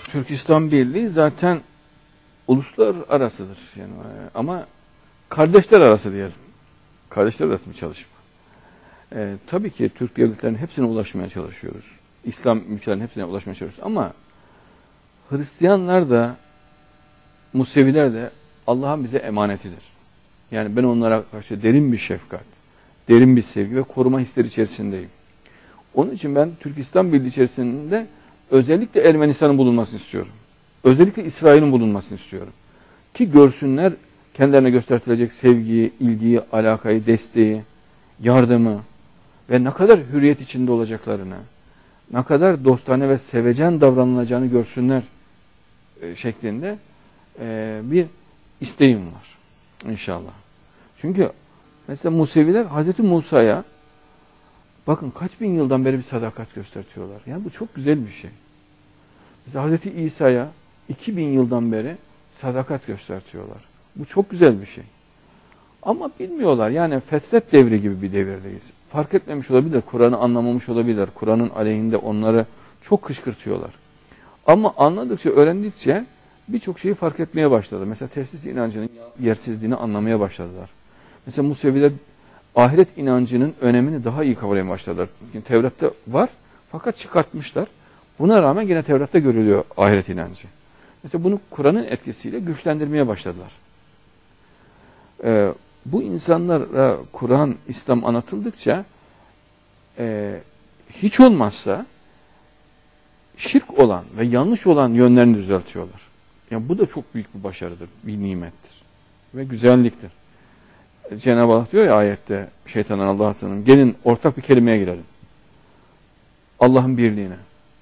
Türkistan Birliği zaten uluslar arasıdır. Yani, ama kardeşler arası diyelim. Kardeşler arası bir çalışma. Tabii ki Türk devletlerinin hepsine ulaşmaya çalışıyoruz. İslam ülkelerinin hepsine ulaşmaya çalışıyoruz. Ama Hristiyanlar da, Museviler de Allah'ın bize emanetidir. Yani ben onlara karşı derin bir şefkat, derin bir sevgi ve koruma hisleri içerisindeyim. Onun için ben Türkistan Birliği içerisinde özellikle Ermenistan'ın bulunmasını istiyorum. Özellikle İsrail'in bulunmasını istiyorum. Ki görsünler kendilerine gösterilecek sevgiyi, ilgiyi, alakayı, desteği, yardımı ve ne kadar hürriyet içinde olacaklarını, ne kadar dostane ve sevecen davranılacağını görsünler şeklinde bir isteğim var inşallah. Çünkü mesela Museviler Hazreti Musa'ya bakın kaç bin yıldan beri bir sadakat gösteriyorlar. Yani bu çok güzel bir şey. Mesela Hazreti İsa'ya 2000 yıldan beri sadakat gösteriyorlar. Bu çok güzel bir şey. Ama bilmiyorlar. Yani fetret devri gibi bir devirdeyiz. Fark etmemiş olabilir. Kur'an'ı anlamamış olabilir. Kur'an'ın aleyhinde onları çok kışkırtıyorlar. Ama anladıkça, öğrendikçe birçok şeyi fark etmeye başladı. Mesela teslis inancının yersizliğini anlamaya başladılar. Mesela Museviler ahiret inancının önemini daha iyi kavramaya başladılar. Yani Tevrat'ta var fakat çıkartmışlar. Buna rağmen yine Tevrat'ta görülüyor ahiret inancı. Mesela bunu Kur'an'ın etkisiyle güçlendirmeye başladılar. Bu insanlara Kur'an, İslam anlatıldıkça hiç olmazsa şirk olan ve yanlış olan yönlerini düzeltiyorlar. Yani bu da çok büyük bir başarıdır, bir nimettir ve güzelliktir. Cenab-ı Allah diyor ya ayette, şeytandan Allah'a sığının, gelin ortak bir kelimeye girelim. Allah'ın birliğine.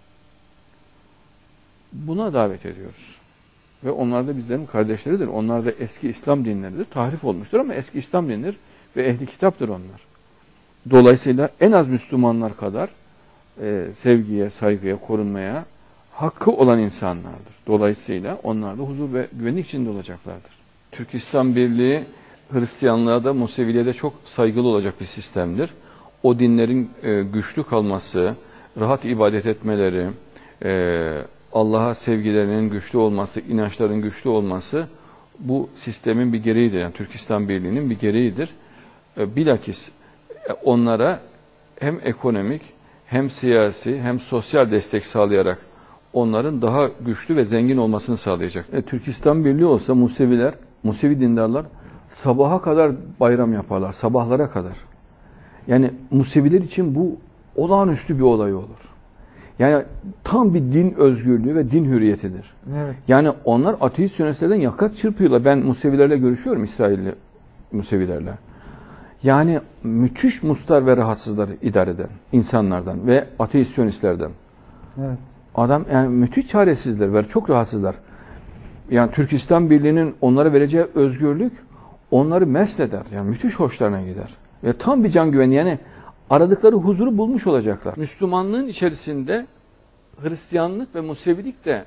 Buna davet ediyoruz. Ve onlar da bizlerin kardeşleridir. Onlar da eski İslam dinleridir. Tahrif olmuştur ama eski İslam dinleri ve ehli kitaptır onlar. Dolayısıyla en az Müslümanlar kadar sevgiye, saygıya, korunmaya hakkı olan insanlardır. Dolayısıyla onlar da huzur ve güvenlik içinde olacaklardır. Türkistan Birliği Hristiyanlığa da Museviliğe de çok saygılı olacak bir sistemdir. O dinlerin güçlü kalması, rahat ibadet etmeleri, Allah'a sevgilerinin güçlü olması, inançların güçlü olması bu sistemin bir gereğidir. Yani Türkistan Birliği'nin bir gereğidir. Bilakis onlara hem ekonomik, hem siyasi, hem sosyal destek sağlayarak onların daha güçlü ve zengin olmasını sağlayacak. Türkistan Birliği olsa Museviler, Musevi dindarlar sabaha kadar bayram yaparlar, sabahlara kadar. Yani Museviler için bu olağanüstü bir olay olur. Yani tam bir din özgürlüğü ve din hürriyetidir. Evet. Yani onlar ateist yöneticilerden yakat çırpıyorlar. Ben Musevilerle görüşüyorum, İsrailli Musevilerle. Yani müthiş mustar ve rahatsızlar idare eden insanlardan ve ateist-siyonistlerden. Evet. Adam yani müthiş çaresizler ve çok rahatsızlar. Yani Türkistan Birliği'nin onlara vereceği özgürlük onları mest eder. Yani müthiş hoşlarına gider. Ve tam bir can güveni, yani aradıkları huzuru bulmuş olacaklar. Müslümanlığın içerisinde Hristiyanlık ve Musevilik de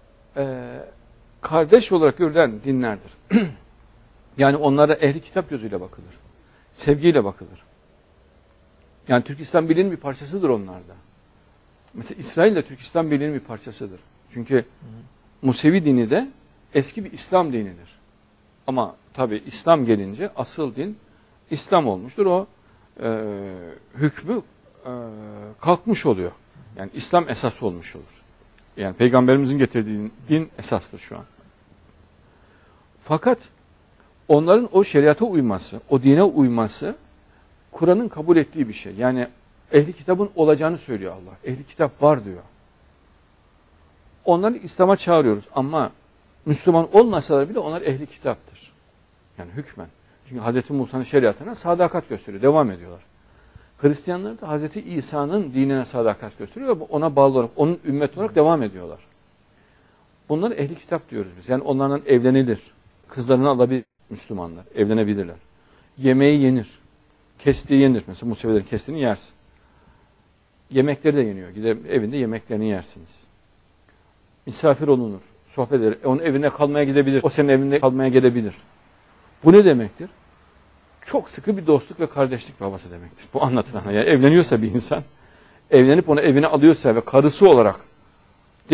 kardeş olarak görülen dinlerdir. Yani onlara ehli kitap gözüyle bakılır. Sevgiyle bakılır. Yani Türkistan Birliği'nin bir parçasıdır onlar da. Mesela İsrail de Türkistan Birliği'nin bir parçasıdır. Çünkü Musevi dini de eski bir İslam dinidir. Ama tabi İslam gelince asıl din İslam olmuştur. O hükmü kalkmış oluyor. Yani İslam esas olmuş olur. Yani Peygamberimizin getirdiği din esastır şu an. Fakat onların o şeriata uyması, o dine uyması Kur'an'ın kabul ettiği bir şey. Yani ehli kitabın olacağını söylüyor Allah. Ehli kitap var diyor. Onları İslam'a çağırıyoruz ama Müslüman olmasalar bile onlar ehli kitaptır. Yani hükmen. Çünkü Hz. Musa'nın şeriatına sadakat gösteriyor, devam ediyorlar. Hristiyanlar da Hz. İsa'nın dinine sadakat gösteriyor ve ona bağlı olarak, onun ümmet olarak devam ediyorlar. Bunları ehli kitap diyoruz biz. Yani onlarla evlenilir. Kızlarını alabilir Müslümanlar, evlenebilirler. Yemeği yenir. Kestiği yenir. Mesela Musevilerin kestiğini yersin. Yemekleri de yeniyor. Gidip evinde yemeklerini yersiniz. Misafir olunur. Sohbet eder. Onun evine kalmaya gidebilir. O senin evinde kalmaya gelebilir. Bu ne demektir? Çok sıkı bir dostluk ve kardeşlik havası demektir. Bu anlatılan. Yani evleniyorsa bir insan, evlenip onu evine alıyorsa ve karısı olarak, değil mi?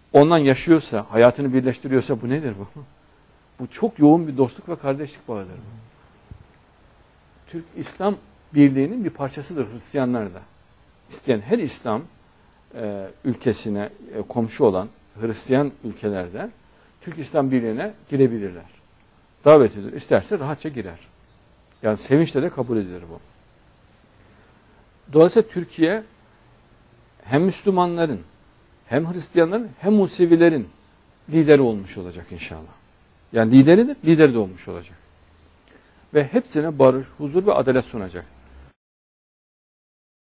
ondan yaşıyorsa, hayatını birleştiriyorsa bu nedir bu? Bu çok yoğun bir dostluk ve kardeşlik bağıdır bu. Türk-İslam birliğinin bir parçasıdır Hristiyanlar da. İsteyen her İslam ülkesine komşu olan Hristiyan ülkelerde Türk-İslam birliğine girebilirler. Davet edilir. İsterse rahatça girer. Yani sevinçle de kabul edilir bu. Dolayısıyla Türkiye hem Müslümanların, hem Hristiyanların, hem Musevilerin lideri olmuş olacak inşallah. Yani lideridir, lideri de olmuş olacak. Ve hepsine barış, huzur ve adalet sunacak.